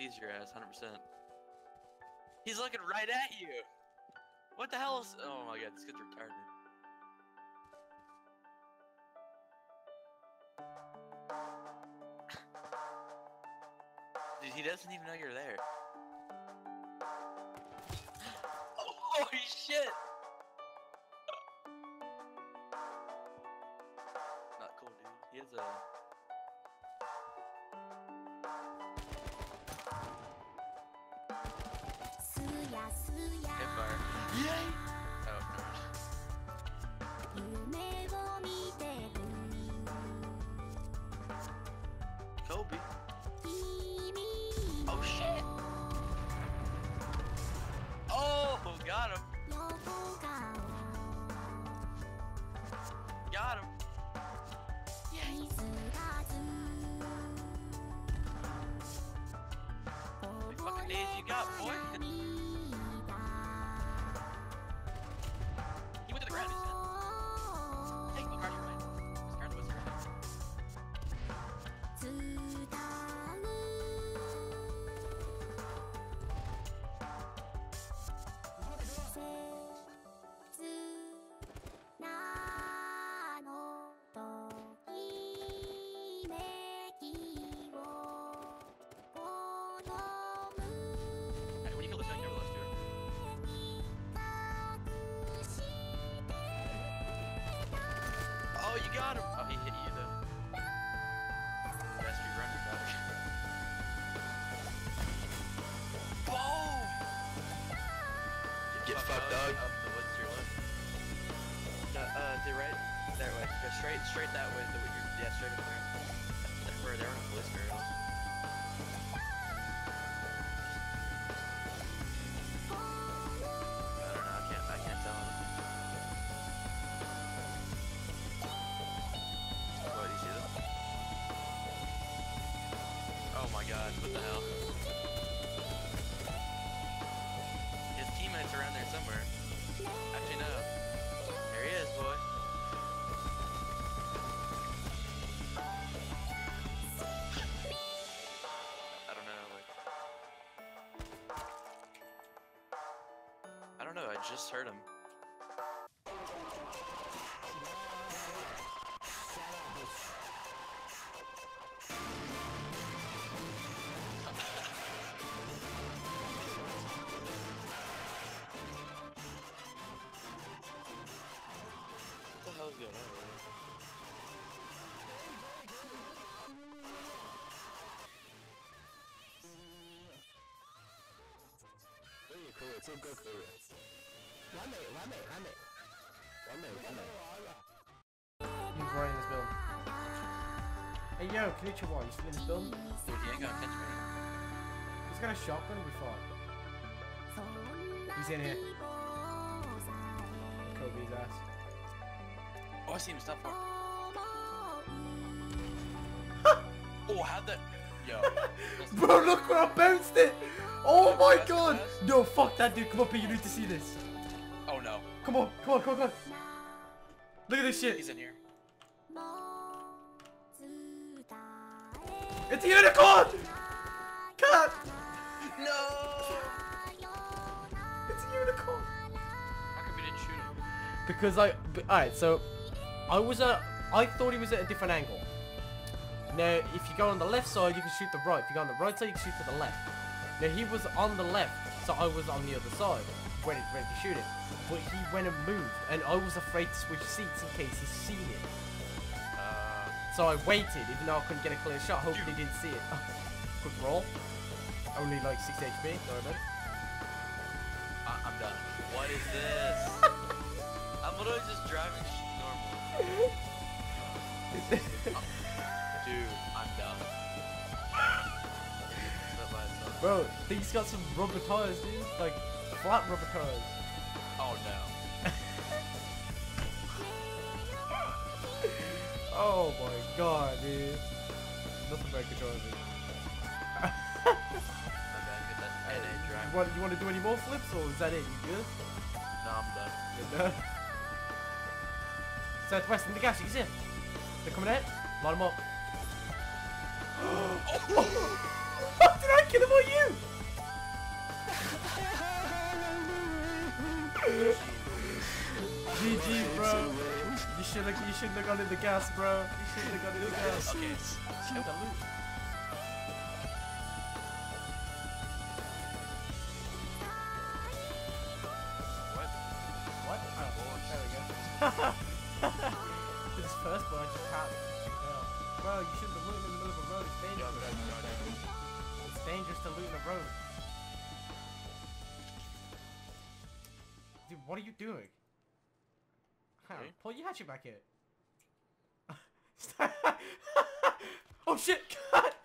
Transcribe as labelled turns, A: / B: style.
A: sees your ass, 100%. He's looking right at you. What the hell is? Oh my god, this kid's retarded. Dude, he doesn't even know you're there. Oh, holy shit! Not cool, dude. He has a. Hipfire. Yay! Oh, no. Kobe. Oh shit! Oh, got him. Got him. Yay! Big fucking days you got, boy. He went to the ground, he said. Hey, go crash your mind. His ground was around. Hey, when you kill this guy, you never lost to her. Oh, you got him! Oh, he hit you though. Best we run your back. Boom!
B: Get fucked, dog.
A: Up the woods to your left. No, to your right. That way. Go straight that way. Yeah, straight up there. That's where they're on a blister. I don't know. I can't tell him. What, do you see them? Oh my god, what the hell? His teammates around there somewhere. Actually, no. There he is, boy. I don't know, like... I don't know, I just heard him. What the hell's going on over there?
B: 可以，这歌可以，完美。
C: He's right in this building. Hey yo, Konnichiwa, you still in this building?
A: Dude, he ain't gonna catch me.
C: He's got a shotgun, we thought. He's in here. Kobe's ass.
A: Oh, I see him. Stop for. Oh, how'd that? Yo.
C: Bro, look where I bounced it! Oh my
A: That's
C: god!
A: fast.
C: No, fuck that dude. Come up here, you need to see this.
A: Oh no.
C: Come on. Look at this shit.
A: He's in here.
C: It's a unicorn! Cut!
A: No.
C: It's a unicorn!
A: How come we didn't shoot him?
C: Because alright, so I thought he was at a different angle. Now, if you go on the left side, you can shoot the right. If you go on the right side, you can shoot to the left. Now, he was on the left, so I was on the other side, ready to shoot it. But he went and moved, and I was afraid to switch seats in case he's seen it. So I waited, even though I couldn't get a clear shot, hoping he didn't see it. Quick roll. Only like 6 HP, sorry about it.
A: I'm done. What is this? I'm literally just driving normal. Dude, I'm done.
C: Bro, I think he's got some rubber tires, dude. Like, flat rubber tires.
A: Oh no.
C: Oh my god, dude. Nothing but control of it. You want to do any more flips, or is that it? You good?
A: No, I'm done.
C: You're done? Southwest in the gas, you can see them. They're coming out. Line them up. Did I kill him or you? GG, bro. You shouldn't have gone in the gas, bro. You shouldn't have gone in the gas.
A: Okay.
C: Shoot the loot.
A: What?
C: What? Oh, there we go. This first one I just can't. Bro, you shouldn't have looted in the middle of a road. It's dangerous. It's dangerous to loot in a road. Dude, what are you doing?
A: Me?
C: Pull your hatchet back here. Oh shit! God!